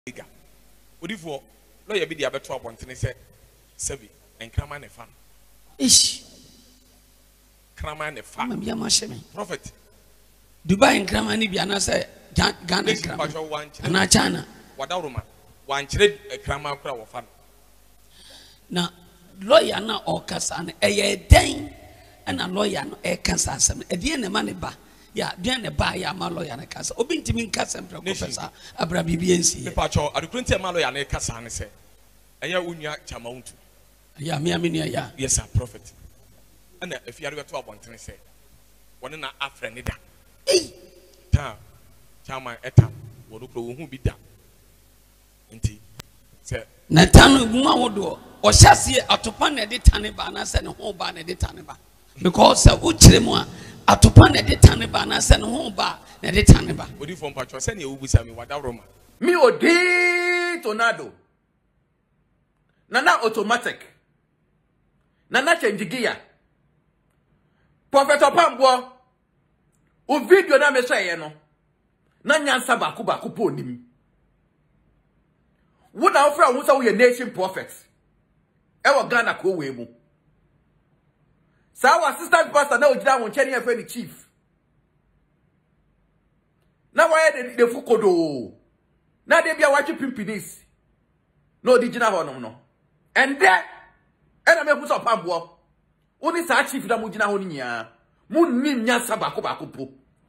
Ega. Odi for lawyer be the abeto abontene say sevi and krama ne fan. Ish. Krama ne fan. Mam yama sheme. Prophet. Dubai and krama ni biana say Ghana krama. Ana China. Wadaruma. Wan chire krama kura wo fan. Na lawyer na okasa na eye den na lawyer no e kasa asem. E die ne ma ne ba. Ya den ne ba ya ma lawyer na kasa. Obi ntimi nkasa mpra professor abra bibia nsi. Me pa cho adukrunti ma lawyer na kasa ne se. Eya unua chama untu. Ya me amenia ya. Yes sir prophet. Ana afiare beto abontene se. Wone na afre ne da. Eh. Ta chama etam. Wono kro wo hu bi da. Nti se na tanu guma wodo o hyase atopa na de tane ba na se ne ho ba na de tane ba because wo kire mu a atopa na de tane ba na se ne ho ba na de tane ba odi fo mpacho se ne ewubusa mi wadaroma mi odi tornado nana automatic nana change gear Prophet Opambour o video na me say no na nyansa ba ku po nim what now for who say we nation prophets e wo Ghana ko we mu sa our assistant pastor na ogida won cheni e fe chief na why de fukodo na de bia wachi pimpinis no original ho no and there e na me hu so Opambour oni sa chief da mu gina ho ni nya mu nim nyansa ba ku po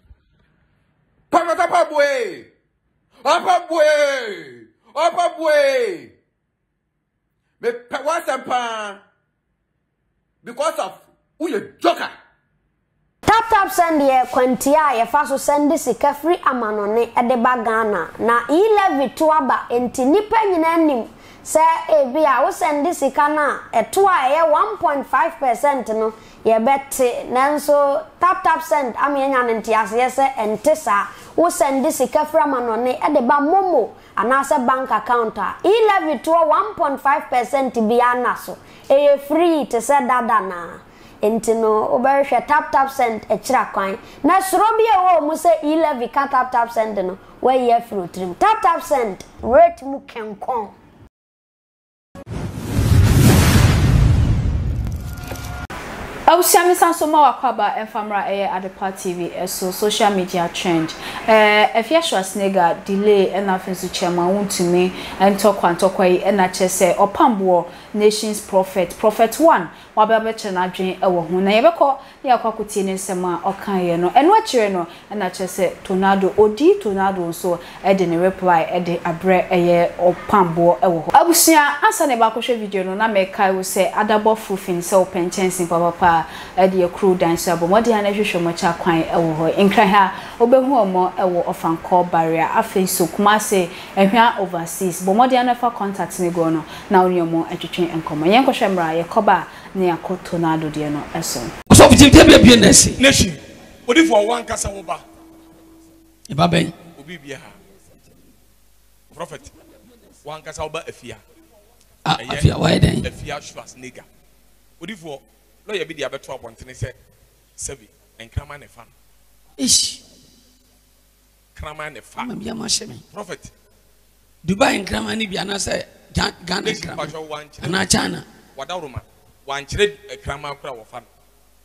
Opambour me wasampa because of who you joker tap send ye kwantia ye fa so send sika free amanone e de ba Ghana na 11 to aba enti nipa nyina nim se e bia wo send sika na e to a ye 1.5% no ye bette nanso tap send amenya nti ase se entesa wo send sika free amanone e de ba momo anase bank account 11 to 1.5% bia na so e free to say dada na entino oberhwe tap send e kira kwan na sorobia wo mu say 11 ka tap send no we ye free trim tap send rate mu kenkon Awusiami sansoma wakwaba enfamra Adepa TV so social media trend Afia Schwar delay na afensu chairman Wontumi entokwa yi na chese Opambour nation's prophet 1 wabebe chena adwen ewo ho na yebekọ ya kwakutie ne nsema okan ye no eno akire no na chese tornado nso e de ne reply e de abre Opambour ewo ho abusia ansa ne ba kwhwe video no na mekai wo se adabo frufin se openchensin papa e de crew dance abomodi na hwehwe mo cha kwan ewo ho nkra ha obehu omo ewo ofanko barrier afenso kumase ehwa overseas bomodi na fa contact ne go no na onyomo atwetwe enkomo yenkohwe mra ye koba ne akoto na adodie no eso so fitie bia nation odi for one kasa wo ba e ba ben obi bia ha prophet one kasa wo ba afia why then Afia Schwar odi for lawyer be the abeto abontene say sevi and krama ne fan ish krama ne fan mam yama sheme prophet Dubai and krama ni biana say Ghana krama ana China wadaruma wan chire krama kura wo fan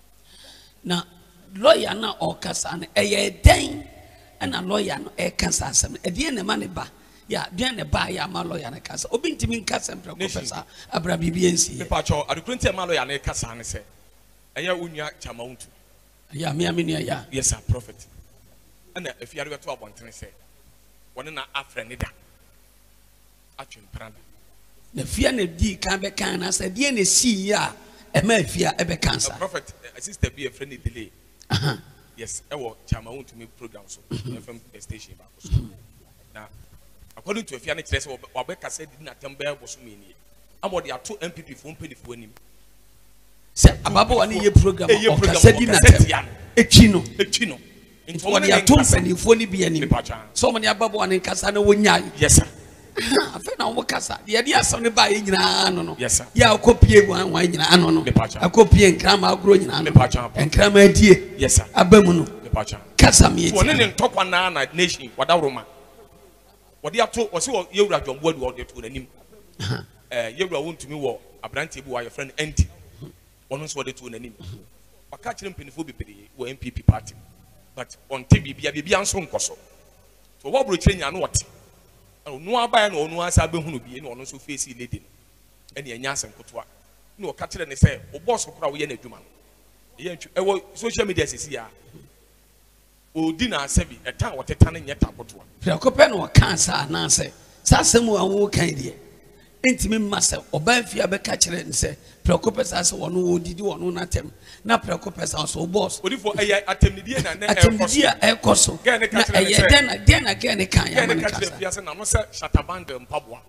na lawyer na okasa na eye den na lawyer no e kasa asem e die ne ma ne ba ya den ne ba ya ma lawyer na kasa obi ntimi nkasa mpra professor abra bibia nsi me pa cho adukrunti ma lawyer na kasa ne se eya unua chama untu ya me amenia ya yes sir prophet ana afiare beto abontene se wone na afre ne da atwemprana na fia na di kan be kan na se die ne si ya e ma fia e be kansa prophet sister be a friend delay yes ewo chama Wontumi program so FM station ba so na according to afia na kire se wa be kasa di na tembe boso meni amode ato MPP fo mpenifo anim se ababo wani ye program o kasa di na tem etwino into wani ato mpenifo ni bi anim so mo ni ababo wani kasa na wonya yes sir afa na wo kasa de dia asam ne ba ye nyina no yes sir ya akopie wan nyina no akopie nkrama agro nyina no nkrama adie yes sir abamu no kasa me woni ne ntokwa na nation wadaroma ɔde ato ɔse wɔ yɛwura dwɔmboa de ɔde to n'anim yɛwura Wontumi wɔ aberante bi wɔ ayɛ friend anti ɔno nso ɔde to n'anim ɔka kyerɛ mpanyinfoɔ bebree wɔ MPP party but ɔnte biribiara nso nkɔ so so ɔwɔ aburokyire nya no ɔte ɔno abaya na ɔno asa abɛhunu bi na ɔno nso face lady no ɛne ɛnya asɛm kotoa na ɔka kyerɛ ne sɛ ɔbɔɔso kora woyɛ n'adwuma no ɛwɔ social media sisi a odi na asɛbi ɛta wɔteta no nyɛ ta kotoa prɛkɔpɛ na ɔka saa anaasɛ saa asɛm a wo kan deɛ ntimi mma sɛ ɔbaa fie bɛka kyerɛ ne sɛ prɛkɔpɛ saa sɛ wɔno wɔdidi wɔno n'atɛm na prɛkɔpɛ saa so bɔɔso odifo ɛyɛ atɛmnidie na ne atɛmnidie a ɛkɔ so na ɛyɛ dɛn na gɛn ne kan yɛ ama ne kasa fiase na no sɛ shataband mpaboa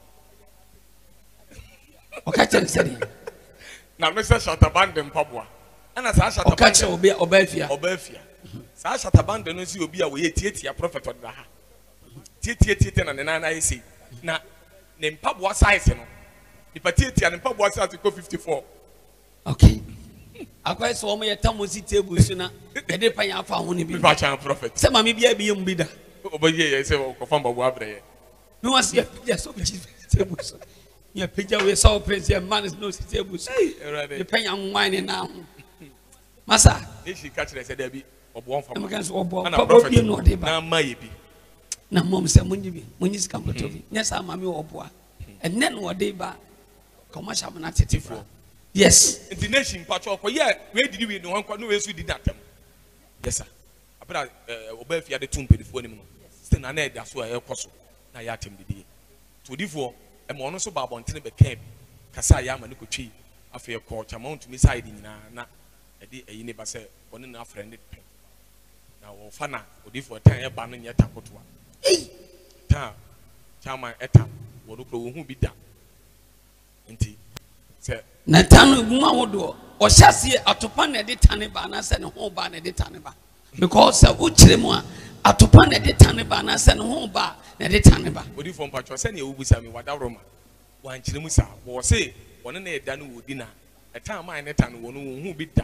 ɔka kyerɛ ne sɛ deɛ na no sɛ shataband mpaboa ana saa shataband ɔka kyerɛ ɔbaa fie saa shataband no si obi a wɔyɛ tietia prophet ɔda ha tietie na ne nan ayɛ sei na ne mpaboa size no nipa tietia ne mpaboa size ko 54 okay akwai so wɔn yɛ tam si table so na yɛde pan afa ho ne bi nipa chan prophet sɛ mame bia bi yɛ mu bi da obaye yɛ sɛ ɔkɔfa mpaboa abrɛ me was yɛ so bi table so yɛ pagya we saw prince yɛ man is no si table so yɛ pan wine ne na ho masa eshi ka kyerɛ sɛ da bi ɔbɔ mfa mo kan so ɔbɔ papa bi no ɔde ba na ma yɛ bi na mom sɛ munyi bi munyi sika mkoto bi nyɛ saa mame ɔboa ɛnɛ no ɔde ba commercial na tetifo yes the nation patcho ko ye we didi we no hankwa no we su didi atam yes sir abra oba fia de tumpedifo anim no still na e da so e koso na ya atam didi to difo e mo no so ba bontene be camp kasa ya ma ne kotwi afa ko chama Wontumi side nyina na e de eyi ne ba se one na friend pe na wo fa na odifo tan e ba no nye takotoa ta chama etam wo no kro wo hu bi da nti se na tanu mu awodo o hyase atopa na de tane ba na se ne ho ba na de tane ba because wo kyerɛ mu a atopa na de tane ba na se ne ho ba na de tane ba odi fo mpatcho se ne ewubusa mi wada roma wan kyerɛ mu sa wo se wone na eda no wodi na eta man ne tane wo no wo hu bi da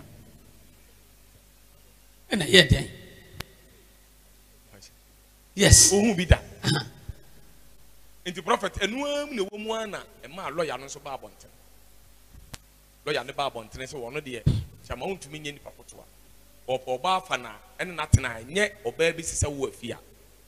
na ye den yes wo hu bi da nti prophet enuam ne wo mu ana e ma lawyer no so ba abonten lawyer ne ba abonten se wono de chama Wontumi nye nipa fotoa oba afa na ene natena nye oba bi sisa wo afia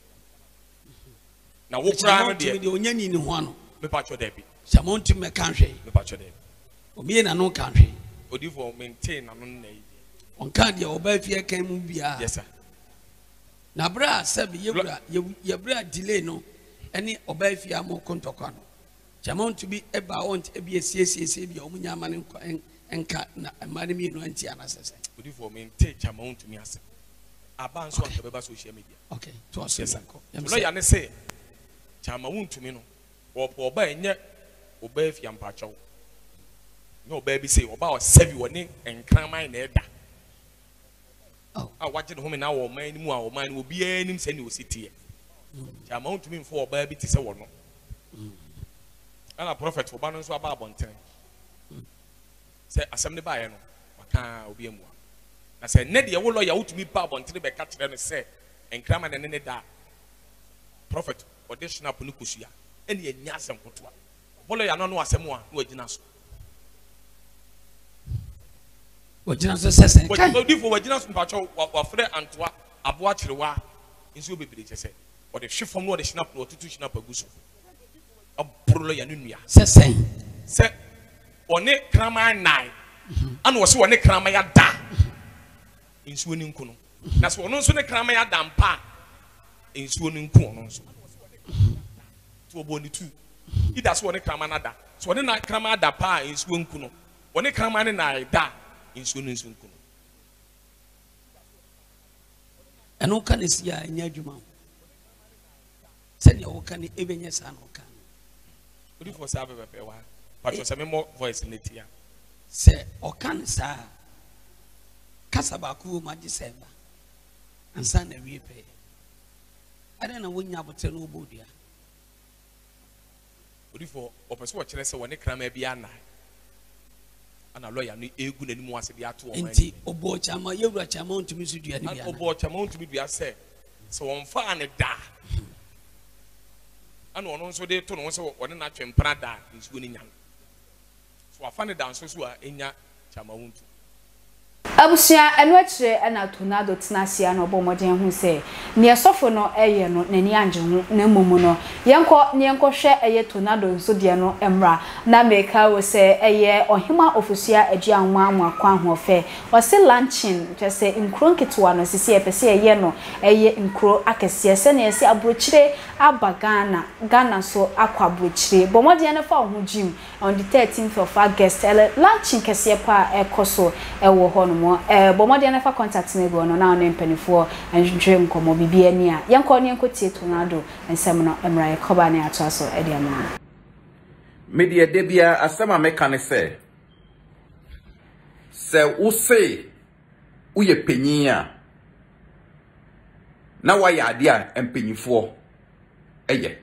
na wo kra no de onya ni ne ho ano me pa cho da bi chama Wontumi me kan hwe me pa cho da bi obi na no kan hwe odi for maintain na no na yi on kan de oba afia kan mu bia yes sir na bra sabi ye bra delay no ene oba afia mo kontokwa no chama Wontumi eba want e bi esiesie bi o munya amane enka na amane mi no anti anasese odi for maintain chama Wontumi ase aba nso anka beba social media okay to aso yes sir lawyer ne say chama Wontumi no oba enye oba afia mpacho no oba bi say oba o serve woni enkraman na eda waje de home na wo man ni mu a wo man ni obi anim se ne ositie chama Wontumi mfo oba bi ti se wo no ana prophet oba no nso aba abonten se asem ne baaye no waka obi amua na se ne de wo lawyer Wontumi ba abonten be ka kire no se enkrama ne ne da prophet audition up no kosua ene anya asem kotoa bolo ya no asem a no agina so wajina so sese kai odifo wajina so mpacho wa frɛ antoa aboa kyerewa nso bebre kyese o de hwefom no o de snap no tutu snap aguso abrolo ya nua sese se one krama nai ana wo se one krama ya da nsuo ni nku no na se ono nso ne krama ya da mpa nsuo ni nku ono nso to obo ni tu ida so one krama na da so one na krama da pa nsuo nku no one krama ne na da nsuo no nsu nku no eno ka ne sia anya adwuma se ne wo ka ne ebenye sa no ka odi for sa bebe wa patro se me mo voice netia se o kan sa kasa ba ku ma di se ba ansa na wie pe ada na wonya bote no obodua odi for opeso wo kire se woni krama bia na ana lawyer no egu nanimu ase de ato o man enti obo chama yewura chama Wontumi so dua ne bia obo chama Wontumi dua se so won fa ne da and on also they told us what an action prada is winning young. So I found it down so in ya chamawuntu. Abusia enwechire na tornado tnasia no bomoden hu se ne sofo no eye no nani anje hu na mumu no yenko hwe eye tornado nso de no emra na meka wo se eye ohima ofusia agua anwa anwa kwa ho fe o se launching twese nkro nketwa no sisi epese eye no eye nkro akese se ne se abrochire aba Ghana so akwa abrochire bomoden no fa ho gym on the 13th of August launching kese pa ekoso ewo ho no bomode na fa contact me go no na on mpanifo enhwe nkomo bibia ni a yenko ne enko tie tornado ensem no emra ye koba ne ato aso e dia ma media debia asema meka ne se wo se uye panyin a na wa ya ade a empanyifo eye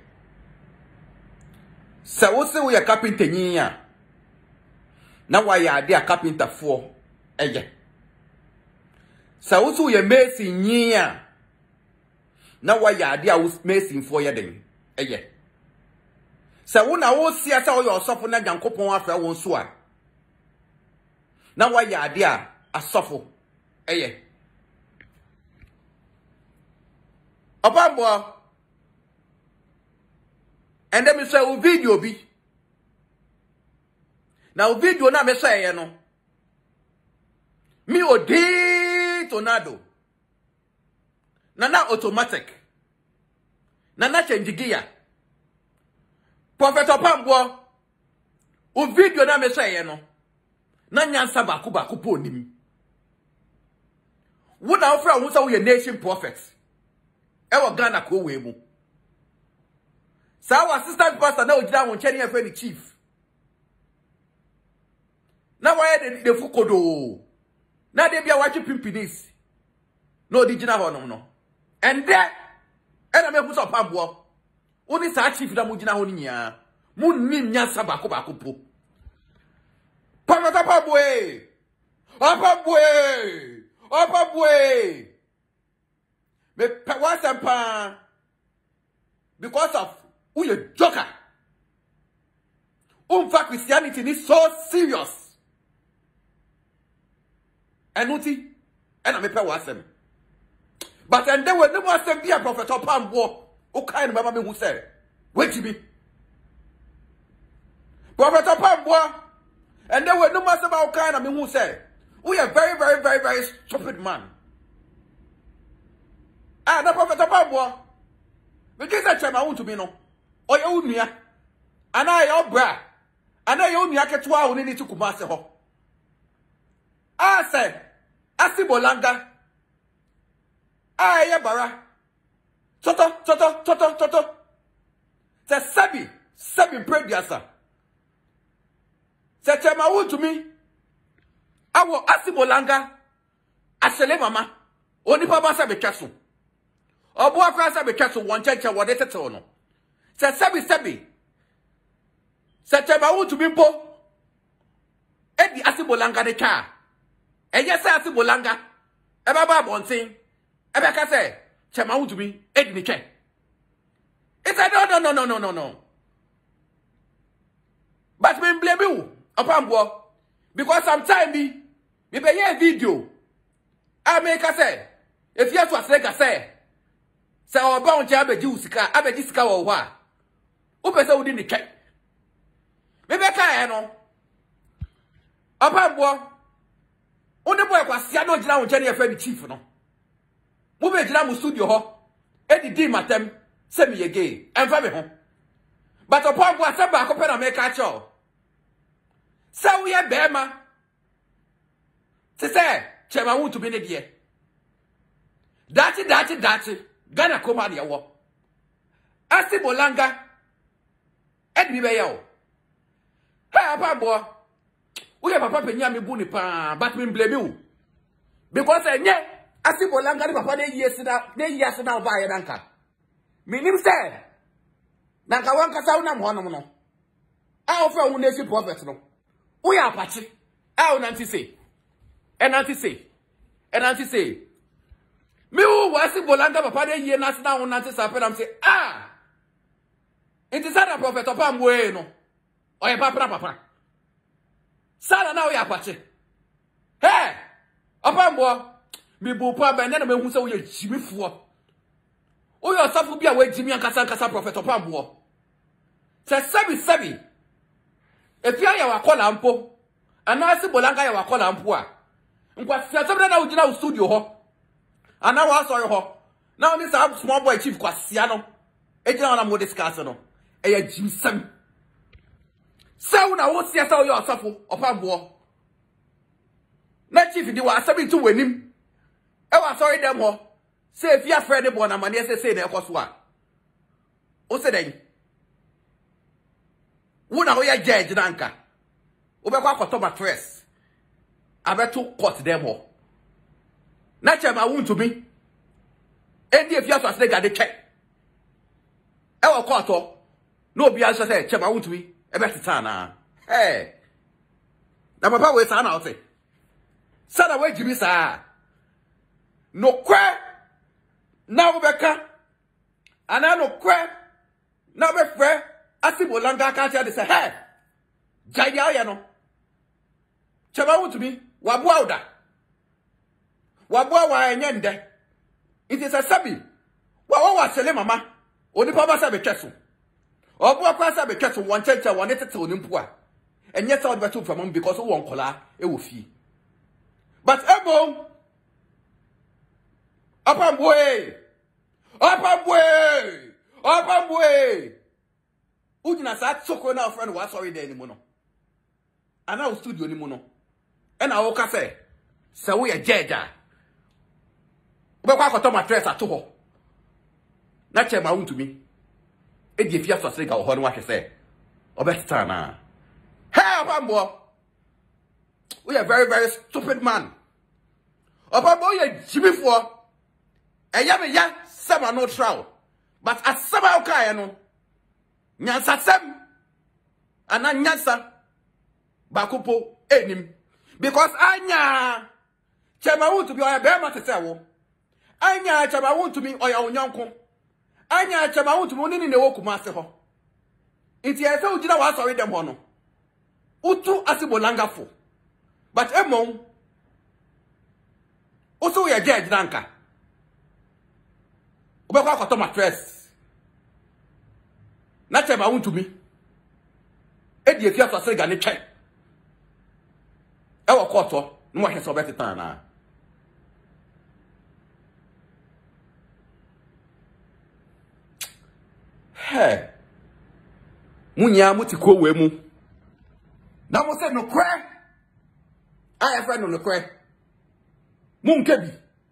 se wo se uye carpenter nyin a na wa ya ade a carpenter fo eye sa wusu ye mason nyia na wa ya ade a mason fo ye den eye sa wo na wo sia sa wo yo sofo na Nyankopon afra wo so a na wa ya ade a asofo eye Opambour and dem say o video bi na o video na me say ye no mi odi tornado nana automatic nana change gear Prophet Opambour o video na me say no na nyansa ba ku po nim wo na ofra wo say we nation prophet e wo Ghana ko we mu sa wa assistant pastor na ogida won cheni e fe ni chief na wa ye de fukodo na de bia wachi pimpinis no di gina ho no and there and me hu so Opambour oni sa chief da mu gina ho ni nya mu nim nya saba ko po Opambour me pa because of who you joker fact Christianity is so serious and uti and me pa wasem but and then when no wasem be a Prophet Opambour o kind mama me who say wait me Prophet Opambour and then when no wasem o kind me who say we are very stupid man na Prophet Opambour because that chama Wontumi no o ye unua ana ye obra ana ye unua ketua wo ni tukumase ho say asibolanga ye bara toto se sabi prediasa se chama Wontumi awo asibolanga asele mama oni papa sabe twaso obo akwa sabe twaso won cheche wo de tete no se sabi se chama Wontumi mpo edi asibolanga de cha eye se asibolanga e baba bontin e be ka se chama Wontumi edi ni che it's a no but me blame you Opambour because sometimes me be a video I make a say if you to aslega say oba onche abeji sika wo wa o pese odi ni che me be ka no Opambour onde boy kwasia no gina onche na efa ni chief no mo be gina mu studio ho edidi matem se me yege enfa me ho but Opambour se ba ko pe na me ka cho se wo ye bema se chema Wontumi ne de dati Ghana koma de wo asibolanga edbi be ye o hey Opambour we papa penya me bu ni pa but me blame you because enye asibolanga ni papa de yes na ba ye danka minim se nanka wanka sa una mo no a ofa wu nation prophet no we apache a unanti say me who was asibolanga papa de ye na sa unanti sa pe am say It is a Prophet Opambour no. Or a papa. Sana now ya pache. Hey! Opambour. Me bupa ben na me hu se wo ye jimifo. O yo safu bia we jimi ankasa Prophet Opambour. Se sebi. Efia ya wakola mpo. Anasi bolanga ya wakola mpo a. Nkwa se na ugina studio ho. Ana wa sorry ho. Na oni sa small boy chief kwasia no. Ejina na mo discuss no. Eya jimsam. Se una wo sia sa o yo safu Opambour. Na chief di wa asabi tu wanim. E wa sorry dem ho. Se efia friend bo na mane se na ekoso a. O se den. Wuna ho ya judge nanka. Obekwa akoto mattress. Abeto court dem ho. Na chema Wontumi. Endi efia so asle gade check. E wo court o. No obi answer say chema Wontumi. E be teta na. Hey. Na papa we sa na o say. Sada we jimi sa. No kwa. Na obeka. Ana no kwa. Na be frɛ asibo langa ka tia de say hey. Jaya ya no. Chema Wontumi waboa oda. Waboa wa enyende. It is a sabi. Wa sele mama. Onipa ba sa betweso. Oboa kwa sa betweso won cheche won tete onimpo a. Enye sa odbeto from because won kola e wo fi. But ebo Opambour. Ujina sa tsoko na friend wa sorry there ni mo no. Ana o studio ni mo no. E na wo ka se wo ye jeja. Wo kwa akoto mattress ato ho. Na Chema Wontumi. E di efia so asega ho no wa hwese. Obesta na. Hey Opambour. We are very very stupid man. Opambour ye jimifo. Eya me ya sama no trial. But asaba okay no. Nyansa sem. Ana nyansa. Bakupo enim. Because anya Chema Wontumi oya be ma tete wo. Anya Chema Wontumi oya onyanko. Anya Chema Wontumi oni ne wo kuma ase ho. Iti e se ujina wa sorry dem ho no. Utu asibolanga fo. But emon also ya judge nanka. Obekwa akoto mattress. Na Chema Wontumi. E di efia so asega ne twen. E wo koto no mo hwese obeteta na. Hey. Munya mutiko we mu. Na mo se no kwe. I have friend no kwe. Munkebi.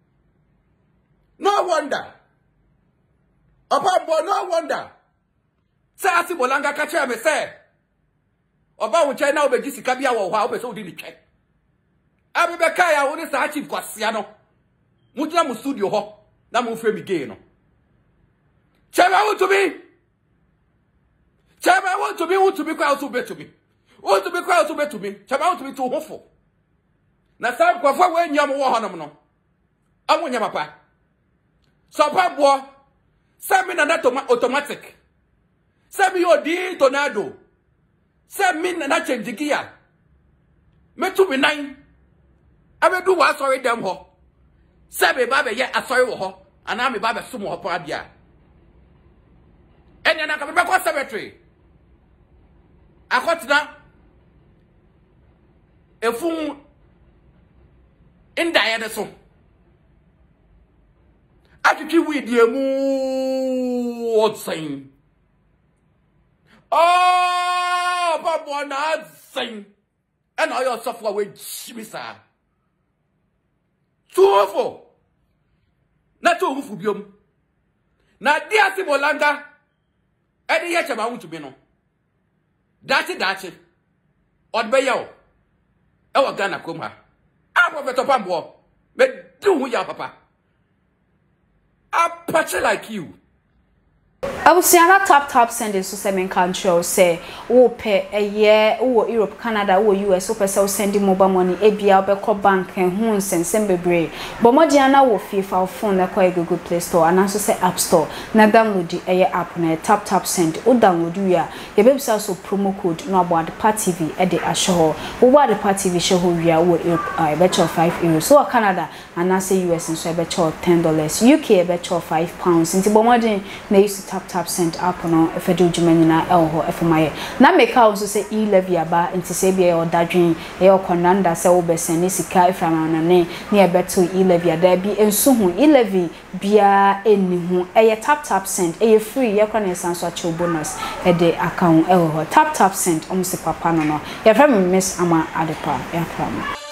No wonder. Opambour no wonder. Say asibolanga ka che me say. Oba wo che na obeji sika bia wo hwa obeso odi ni twe. Abibeka ya wo ni sa chief kwasia no. Mujina mu studio ho na mo frɛ mi gay no. Chema Wontumi. Chema Wontumi kwa to bet to me. Wontumi kwa to bet to me. Chema Wontumi to hofo. Na sa kwa fa we nyam wo honom no. Amunya papa. So Opambour. Send na automatic. Send me your D tornado. Send me na change gear. Me to be 9. I will do what sorry them ho. Send me baba ye sorry wo ho. And I me baba sumo ho pa bia. And then I come back to cemetery. I got na a fun in the so. I keep with you what saying. Oh, Papa not saying. And all your software with Mr. Too awful. Not too awful, Bium. Now, dear Sibolanga, and the Chema Wontumi no. Dachi. Odbeyo. Ewa Ghana Kuma. I'm Prophet Opambour. Me do ya, Papa. A patch like you. Abusiana tap send so say men country say wo pe eye wo Europe Canada wo US wo pese wo send mobile money ebia obekọ bank hu nsensem bebre bomodiana wo FIFA phone na kwa Google Play Store and so say App Store na download the eye app na tap send o download wi a ye bebisa so promo code no about TV e de ahwo wo about TV show wi a wo e be cho €5 so Canada and say US so e be cho $10 UK e be cho £5 nti bomodin na use tap send app no e fe do djumanyina e ho e fe maye na make also say e-levy aba nti say bia o dadwen e o konanda say wo be send sika e from anane na e beto e-levy ada bi enso ho e-levy bia eni ho e tap send e free ye kwa na sanso ache bonus e de account e ho tap send o mo se papa no no ye from Miss Ama Adepa ya from